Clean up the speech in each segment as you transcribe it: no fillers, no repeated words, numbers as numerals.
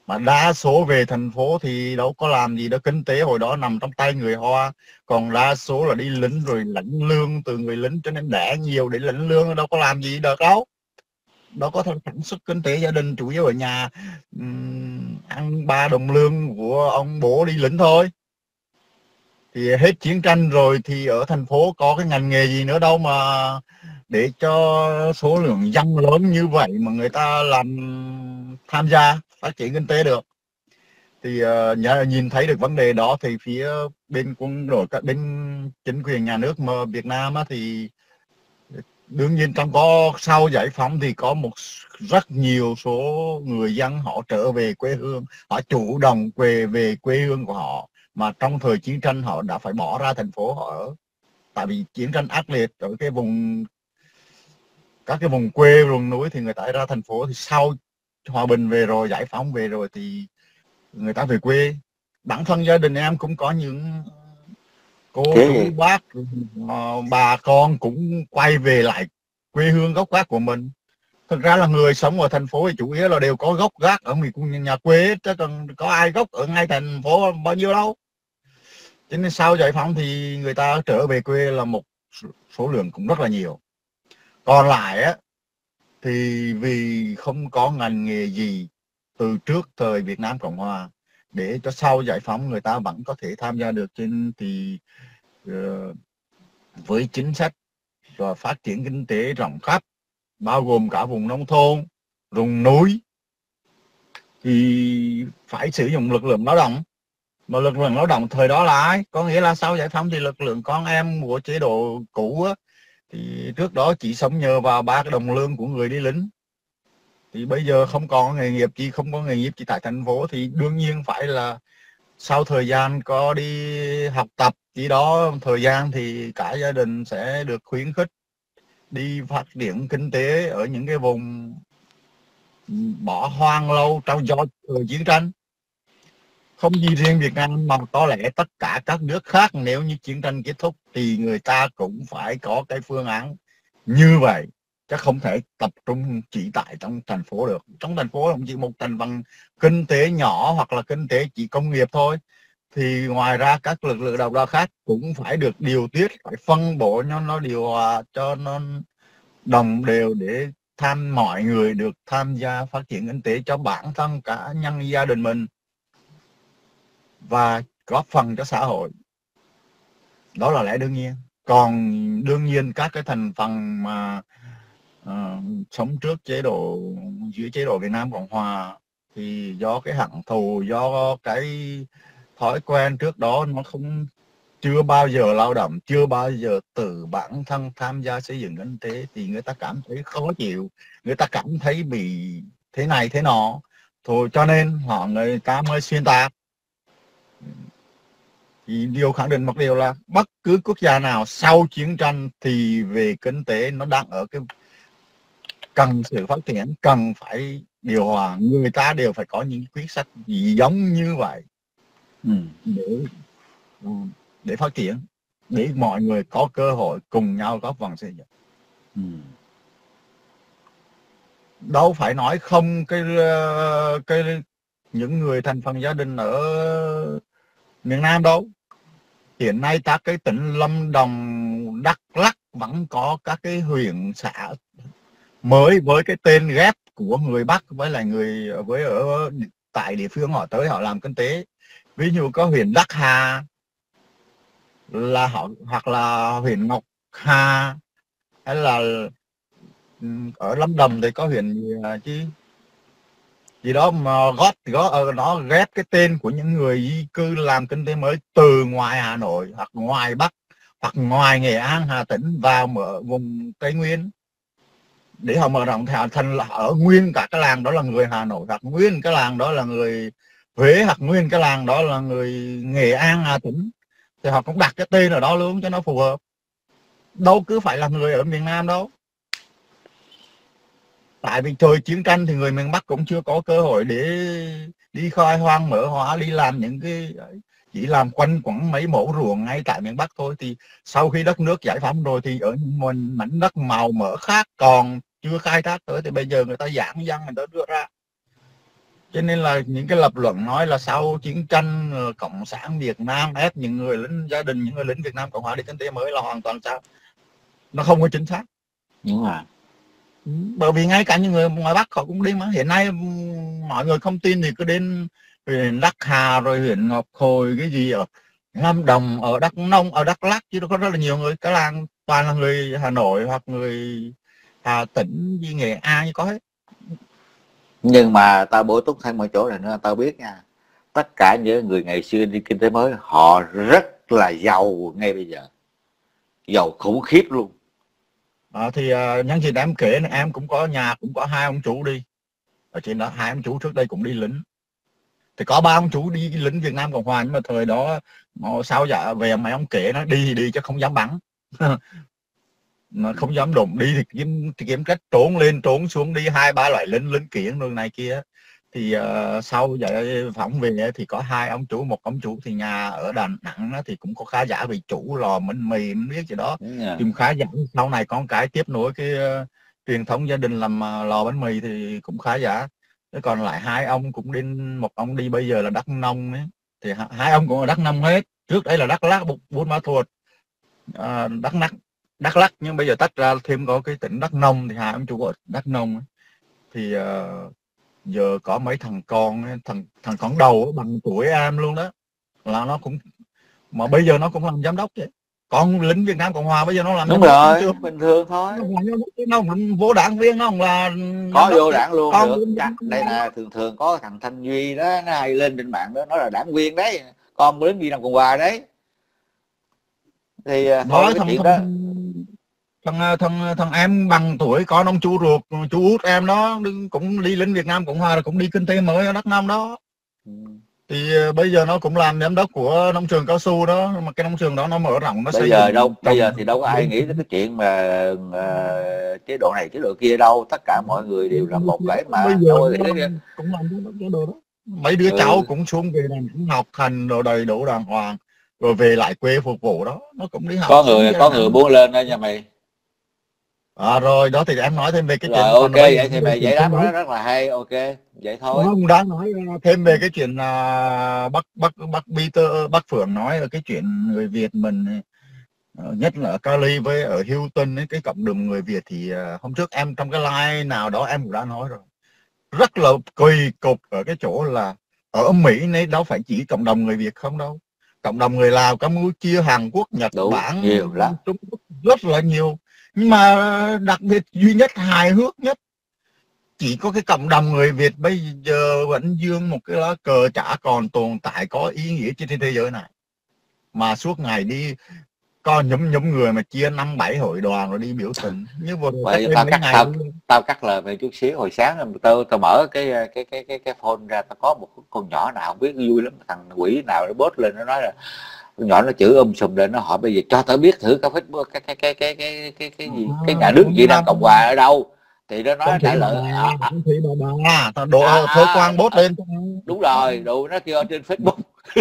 Mà đa số về thành phố thì đâu có làm gì đâu, kinh tế hồi đó nằm trong tay người Hoa, còn đa số là đi lính rồi lãnh lương từ người lính, cho nên đẻ nhiều để lãnh lương, đâu có làm gì được đâu. Đâu có thể sản xuất kinh tế gia đình, chủ yếu ở nhà ăn 3 đồng lương của ông bố đi lính thôi. Thì hết chiến tranh rồi thì ở thành phố có cái ngành nghề gì nữa đâu mà để cho số lượng dân lớn như vậy mà người ta tham gia phát triển kinh tế được. Thì nhìn thấy được vấn đề đó thì phía bên quân đội, các bên chính quyền nhà nước mà Việt Nam á, thì đương nhiên sau giải phóng thì có rất nhiều số người dân họ trở về quê hương, họ chủ động về quê hương của họ, mà trong thời chiến tranh họ đã phải bỏ ra thành phố họ ở, tại vì chiến tranh ác liệt ở các cái vùng quê vùng núi thì người ta ra thành phố. Thì sau hòa bình về rồi, giải phóng về rồi thì người ta về quê. Bản thân gia đình em cũng có những cô thế chú thì bác, bà con cũng quay về lại quê hương gốc gác của mình. Thực ra là người sống ở thành phố thì chủ yếu là đều có gốc gác ở nhà quê, chứ còn có ai gốc ở ngay thành phố bao nhiêu đâu. Cho nên sau giải phóng thì người ta trở về quê là một số lượng cũng rất là nhiều. Còn lại á thì vì không có ngành nghề gì từ trước thời Việt Nam Cộng Hòa để cho sau giải phóng người ta vẫn có thể tham gia được. Trên thì với chính sách và phát triển kinh tế rộng khắp, bao gồm cả vùng nông thôn, vùng núi, thì phải sử dụng lực lượng lao động. Mà lực lượng lao động thời đó là ai? Có nghĩa là sau giải phóng thì lực lượng con em của chế độ cũ á, thì trước đó chỉ sống nhờ vào 3 đồng lương của người đi lính. Thì bây giờ không có nghề nghiệp gì, không có nghề nghiệp gì tại thành phố thì đương nhiên phải là sau thời gian có đi học tập gì đó thời gian thì cả gia đình sẽ được khuyến khích đi phát triển kinh tế ở những cái vùng bỏ hoang lâu trong do thời chiến tranh. Không chỉ riêng Việt Nam mà có lẽ tất cả các nước khác, nếu như chiến tranh kết thúc thì người ta cũng phải có cái phương án như vậy, chứ không thể tập trung chỉ tại trong thành phố được. Trong thành phố cũng chỉ một thành phần kinh tế nhỏ hoặc là kinh tế chỉ công nghiệp thôi, thì ngoài ra các lực lượng độc lập khác cũng phải được điều tiết, phải phân bổ cho nó điều hòa, cho nó đồng đều để mọi người được tham gia phát triển kinh tế cho bản thân cá nhân gia đình mình và góp phần cho xã hội. Đó là lẽ đương nhiên. Còn đương nhiên các cái thành phần mà sống trước dưới chế độ Việt Nam Cộng Hòa thì do cái hận thù, do cái thói quen trước đó nó chưa bao giờ lao động, chưa bao giờ từ bản thân tham gia xây dựng kinh tế, thì người ta cảm thấy khó chịu, người ta cảm thấy bị thế này thế nọ thôi, cho nên người ta mới xuyên tạc. Thì điều khẳng định một điều là bất cứ quốc gia nào sau chiến tranh thì về kinh tế nó đang ở cái cần sự phát triển, cần phải điều hòa, người ta đều phải có những quyết sách gì giống như vậy ừ. để để phát triển, để mọi người có cơ hội cùng nhau góp phần xây dựng. Ừ. Đâu phải nói không cái những người thành phần gia đình ở miền Nam đâu. Hiện nay các cái tỉnh Lâm Đồng, Đắk Lắk vẫn có các cái huyện xã mới với cái tên ghép của người Bắc với lại người ở tại địa phương họ tới họ làm kinh tế. Ví dụ có huyện Đắc Hà là hoặc là huyện Ngọc Hà, hay là ở Lâm Đồng thì có huyện gì đó mà nó ghép cái tên của những người di cư làm kinh tế mới từ ngoài Hà Nội hoặc ngoài Bắc hoặc ngoài Nghệ An, Hà Tĩnh vào mở vùng Tây Nguyên, để họ mở rộng thành là ở nguyên cả cái làng đó là người Hà Nội, hoặc nguyên cái làng đó là người Huế, hoặc nguyên cái làng đó là người Nghệ An, Hà Tĩnh, thì họ cũng đặt cái tên ở đó luôn cho nó phù hợp. Đâu cứ phải là người ở miền Nam đâu. Tại vì thời chiến tranh thì người miền Bắc cũng chưa có cơ hội để đi khai hoang mở hóa, đi làm những cái chỉ làm quanh quẩn mấy mẫu ruộng ngay tại miền Bắc thôi. Thì sau khi đất nước giải phóng rồi thì ở những mảnh đất màu mỡ khác còn chưa khai thác tới thì bây giờ người ta giãn dân, người ta đưa ra. Cho nên là những cái lập luận nói là sau chiến tranh cộng sản Việt Nam ép những người lính gia đình, những người lính Việt Nam Cộng Hòa đi kinh tế mới là hoàn toàn sai, nó không có chính xác. Đúng rồi. Bởi vì ngay cả những người ngoài Bắc họ cũng đi mà. Hiện nay mọi người không tin thì cứ đến huyện Đắc Hà rồi huyện Ngọc Hồi cái gì ở Lâm Đồng, ở Đắk Nông, ở Đắk Lắk, chứ có rất là nhiều người, cái làng toàn là người Hà Nội hoặc người Hà Tĩnh, gì Nghệ An như có hết. Nhưng mà tao bổ túc thêm một chỗ này nữa, tao biết nha, tất cả những người ngày xưa đi kinh tế mới họ rất là giàu ngay bây giờ, giàu khủng khiếp luôn. Thì nhân dịp em kể này, em cũng có nhà, cũng có 2 ông chú đi ở trên đó. 2 ông chú trước đây cũng đi lính, thì có 3 ông chú đi lính Việt Nam Cộng Hòa, nhưng mà thời đó sao dạ về mấy ông kể nó đi thì đi chứ không dám bắn. Nó không dám đụng, đi thì kiếm cách trốn lên trốn xuống, đi 2-3 loại lính kiển rồi này kia. Thì sau giải phóng về thì có 2 ông chú, một ông chú thì nhà ở Đà Nẵng thì cũng có khá giả, vì chủ lò bánh mì mình biết gì đó, thì khá giả. Sau này con cái tiếp nối cái truyền thống gia đình làm lò bánh mì thì cũng khá giả. Thế còn lại 2 ông cũng đi, một ông đi bây giờ là Đắk Nông ấy, thì 2 ông cũng ở Đắk Nông hết. Trước đây là Đắk Lắk, Buôn Ma Thuột, Đắk Lắk, nhưng bây giờ tách ra thêm có cái tỉnh Đắk Nông, thì 2 ông chú ở Đắk Nông ấy. Thì giờ có mấy thằng con ấy, thằng con đầu ấy, bằng tuổi em luôn đó, là nó cũng, mà bây giờ nó cũng làm giám đốc vậy. Con lính Việt Nam Cộng Hòa bây giờ nó làm đúng giám rồi, đốc bình thường thôi. Nó vô đảng viên, nó không là có vô đảng luôn con được. Đây là thường có thằng Thanh Duy đó, nó hay lên trên mạng đó, nó là đảng viên đấy, con lính Việt Nam Cộng Hòa đấy. Thì thôi cái chuyện đó, thằng em bằng tuổi con ông chú ruột, chú út em đó cũng đi lính Việt Nam Cộng Hòa, rồi cũng đi kinh tế mới ở Đắk Nông đó. Thì bây giờ nó cũng làm giám đốc của nông trường cao su đó, mà cái nông trường đó nó mở rộng, nó bây xây giờ dựng đâu, bây giờ thì đâu có ai nghĩ tới cái chuyện mà chế độ này chế độ kia đâu, tất cả mọi người đều là một cái mà bây giờ đâu có nghĩ tới. cũng làm cái đồ đó. Mấy đứa cháu cũng xuống về làm cũng học hành rồi đầy đủ đàng hoàng, rồi về lại quê phục vụ đó, nó cũng đi học. Có người muốn lên đó nha mày. Rồi đó thì em nói thêm về cái Rồi chuyện, ok, còn vậy thì mày giải đáp nó rất là hay. Ok vậy thôi. Ông đã nói thêm về cái chuyện bác Peter, bác Phượng nói là cái chuyện người Việt mình, nhất là ở Cali với ở Houston ấy, cái cộng đồng người Việt thì hôm trước em trong cái live nào đó em cũng đã nói rồi, rất là kỳ cục ở cái chỗ là ở Mỹ này đâu phải chỉ cộng đồng người Việt không đâu, cộng đồng người Lào, Campuchia, Hàn Quốc, Nhật Bản, nhiều lắm, Trung Quốc rất là nhiều. Nhưng mà đặc biệt duy nhất, hài hước nhất, chỉ có cái cộng đồng người Việt bây giờ vẫn dương một cái lá cờ chả còn tồn tại có ý nghĩa trên thế giới này, mà suốt ngày đi có nhóm người mà chia 5-7 hội đoàn rồi đi biểu tình như vừa rồi. Vậy tao cắt lời về chút xíu. Hồi sáng tao mở cái phone ra, tao có một con nhỏ nào không biết vui lắm, thằng quỷ nào nó post lên, nó nói là con nhỏ nó chửi sùm lên, nó hỏi bây giờ cho tao biết thử cái Facebook cái gì, cái nhà nước Việt Nam Cộng Hòa ở đâu, thì nó nói trả lời thơ quan post lên. Đúng rồi, đủ nó kêu trên Facebook.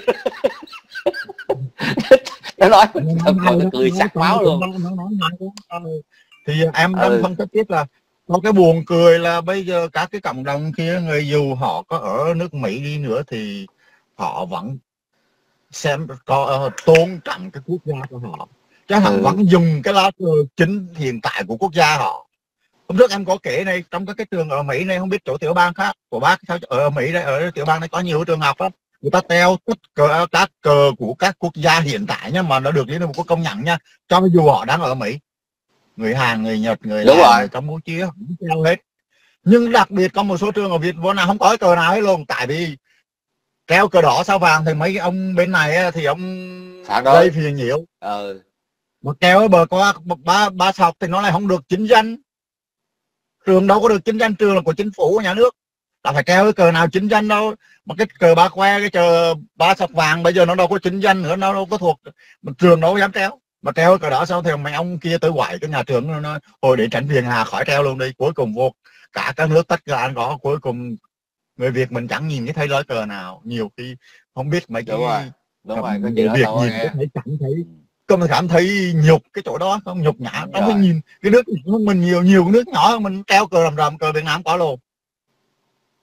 Nó nói thật rồi, nó cười sặc máu luôn. Thì em đang phân tích tiếp là có cái buồn cười là bây giờ các cái cộng đồng kia, người dù họ có ở nước Mỹ đi nữa thì họ vẫn xem có tôn trọng cái quốc gia của họ, chứ họ vẫn dùng cái lá cờ chính hiện tại của quốc gia họ. Hôm trước em có kể này, trong các cái trường ở Mỹ này, không biết chỗ tiểu bang khác của bác sao, ở Mỹ đây, ở tiểu bang này có nhiều trường học đó, người ta treo tất cả các cờ của các quốc gia hiện tại nhá, mà nó được Liên Hợp Quốc công nhận nha, cho dù họ đang ở Mỹ. Người Hàn, người Nhật, người Lào, người Campuchia không treo hết. Nhưng đặc biệt có một số trường ở Việt Nam nào không có cái cờ nào hết luôn, tại vì treo cờ đỏ sao vàng thì mấy ông bên này thì ông gây phiền nhiễu. Mà treo ở bờ qua ba sọc thì nó lại không được chính danh. Trường đâu có được chính danh, trường là của chính phủ, của nhà nước, là phải treo cái cờ nào chính danh đâu. Mà cái cờ ba khoe, cái cờ ba sọc vàng bây giờ nó đâu có chính danh nữa, nó đâu có thuộc, trường đâu có dám treo. Mà treo cái cờ đỏ sao thì mấy ông kia tới quậy cái nhà trường, nó hồi để tránh phiền hà khỏi treo luôn đi. Cuối cùng vô cả các nước tất cả anh có, cuối cùng người Việt mình chẳng nhìn thấy lá cờ nào. Nhiều khi không biết mấy cái đúng rồi, người Việt nhìn có cảm thấy nhục cái chỗ đó không, nhục nhã. Nó mới nhìn cái nước mình nhiều nước nhỏ hơn mình treo cờ rầm rầm, cờ Việt Nam có luôn.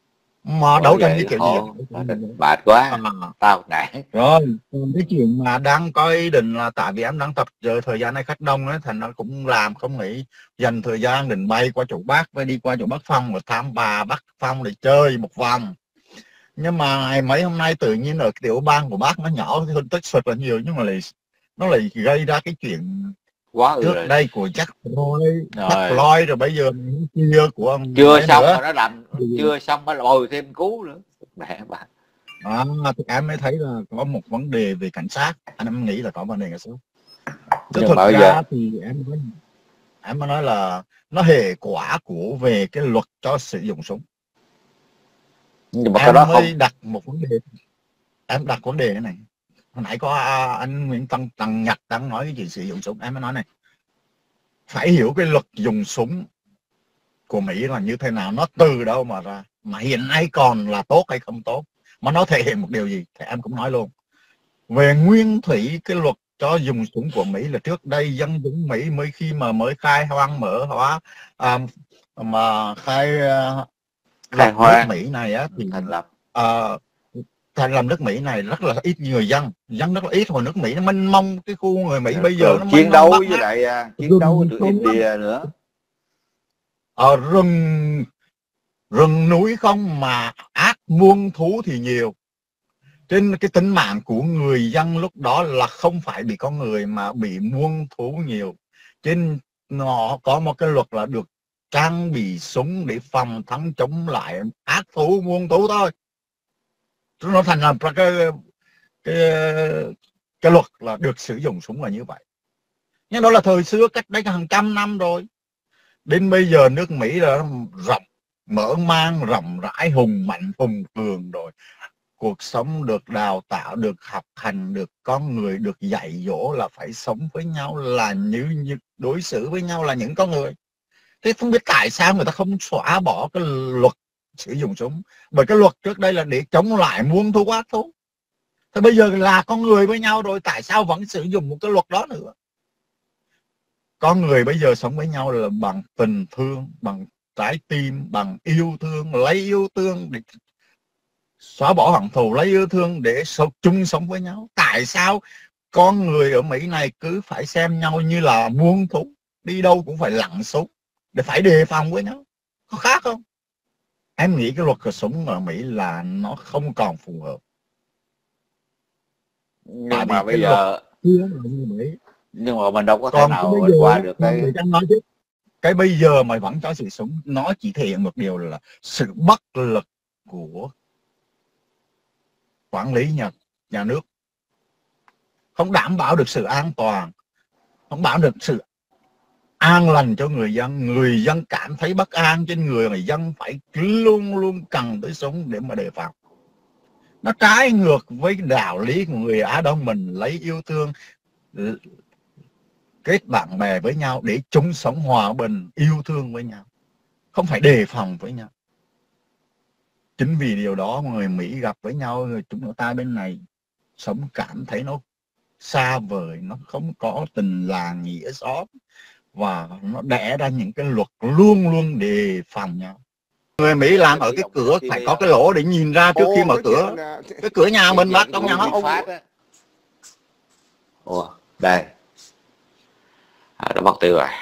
mà Bởi đấu tranh với vậy kiểu gì khổ, mệt quá, tao nản. rồi cái chuyện mà đang có ý định là tại vì em đang tập giờ thời gian này khách đông ấy, thành nó cũng làm không nghĩ dành thời gian định bay qua chỗ bác, với đi qua chỗ bác Phong và thăm bà bác Phong để chơi một vòng. Nhưng mà mấy hôm nay tự nhiên ở cái tiểu bang của bác nó nhỏ hơn Texas là nhiều, nhưng mà nó lại gây ra cái chuyện Quá trước rồi. đây của Jack Floyd, Jack Rồi Floyd, rồi bây giờ kia của ông chưa đấy xong nữa. mà nó làm, chưa xong mà bồi thêm cú nữa, mẹ bà. Thì em mới thấy là có một vấn đề về cảnh sát, anh em nghĩ là có vấn đề cảnh sát. Chứ Nhưng thực mà bây giờ ra thì em mới nói là nó hệ quả của về cái luật cho sử dụng súng. nhưng mà cái đó Em không. mới đặt một vấn đề, em đặt vấn đề thế này. Hồi nãy có anh Nguyễn Tần Nhật đang nói cái chuyện sử dụng súng, em mới nói này, phải hiểu cái luật dùng súng của Mỹ là như thế nào, nó từ đâu mà ra, mà hiện nay còn là tốt hay không tốt, mà nó thể hiện một điều gì thì em cũng nói luôn. Về nguyên thủy cái luật cho dùng súng của Mỹ là trước đây dân chúng Mỹ khi mà mới khai hoang mở hóa, mà khai Khai lập nước hoang Mỹ này á, thì thành lập. thành lập nước Mỹ này rất là ít người dân rất là ít. Hồi nước Mỹ nó mênh mông, cái khu người Mỹ bây giờ nó mênh Chiến mông đấu bắt với ngát, lại chiến đấu với rừng tụi không lắm. India nữa. Rừng núi không mà ác muôn thú thì nhiều. Trên cái tính mạng của người dân lúc đó là không phải bị con người mà bị muôn thú nhiều. Trên nó có một cái luật là được trang bị súng để phòng thắng chống lại ác thú muôn thú thôi. Nó thành lập ra cái, cái luật là được sử dụng súng là như vậy. Nhưng đó là thời xưa, cách đây hàng trăm năm rồi. Đến bây giờ nước Mỹ là mở mang rộng rãi, hùng mạnh hùng cường rồi. Cuộc sống được đào tạo, được học hành, được con người được dạy dỗ là phải sống với nhau là như đối xử với nhau là những con người. Thế không biết tại sao người ta không xóa bỏ cái luật sử dụng súng, bởi cái luật trước đây là để chống lại muôn thú ác thú. Thế bây giờ là con người với nhau rồi, tại sao vẫn sử dụng một cái luật đó nữa? Con người bây giờ sống với nhau là bằng tình thương, bằng trái tim, bằng yêu thương, lấy yêu thương để xóa bỏ hận thù, lấy yêu thương để chung sống với nhau. Tại sao con người ở Mỹ này cứ phải xem nhau như là muôn thú, đi đâu cũng phải lặn súng để phải đề phòng với nhau? Có khác không? Em nghĩ cái luật súng ở Mỹ là nó không còn phù hợp. Nhưng mà bây giờ nhưng mà mình đâu có thể nào bây giờ, qua được cái nói chứ, cái bây giờ mà vẫn cho sử súng, nó chỉ thể hiện một điều là sự bất lực của quản lý nhà nước, không đảm bảo được sự an toàn, không bảo được sự an lành cho người dân. Người dân cảm thấy bất an trên người dân phải luôn luôn cần tới súng để mà đề phòng. Nó trái ngược với đạo lý của người Á Đông mình, lấy yêu thương kết bạn bè với nhau để chung sống hòa bình, yêu thương với nhau, không phải đề phòng với nhau. Chính vì điều đó người Mỹ gặp với nhau, chúng ta bên này sống cảm thấy nó xa vời, nó không có tình làng nghĩa xóm, và nó đẻ ra những cái luật luôn luôn đề phòng nhau. Người Mỹ làm ở cái cửa phải có cái lỗ để nhìn ra trước khi mở cửa. Cái cửa nhà mình mà trong nhà nó ủa đây nó mất tiêu rồi.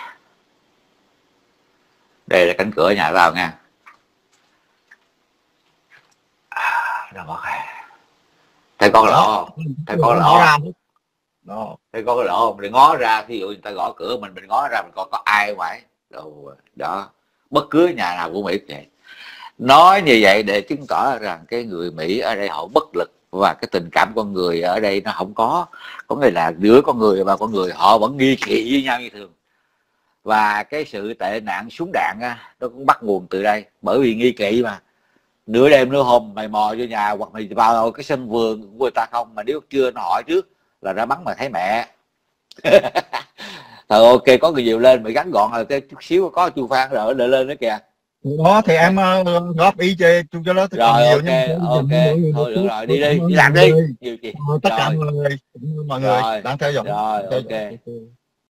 Đây là cánh cửa nhà tao nha. Nó mất rồi. Thấy có cái lỗ không? Thấy có cái lỗ không? Đó. Thấy có cái lỗ không? Mình ngó ra, ví dụ người ta gõ cửa mình ngó ra mình coi có ai ngoài. Đó. Bất cứ nhà nào của Mỹ vậy. Nói như vậy để chứng tỏ rằng cái người Mỹ ở đây họ bất lực, và cái tình cảm con người ở đây nó không có nghĩa là giữa con người và con người họ vẫn nghi kỵ với nhau như thường. Và cái sự tệ nạn súng đạn á, nó cũng bắt nguồn từ đây, bởi vì nghi kỵ mà. Nửa đêm nửa hôm mày mò vô nhà hoặc mày vào cái sân vườn của người ta không, mà nếu chưa nó hỏi trước là ra bắn mà thấy mẹ. Thôi ok, có người nhiều lên mày gắn gọn rồi, cái chút xíu có Chu Phan rồi lên nữa kìa. Đó thì em góp ý cho đó rồi nhiều. Ok thôi được rồi, đi làm đi nhiều chuyện. Tất cả mọi người rồi đang theo dõi. rồi ok.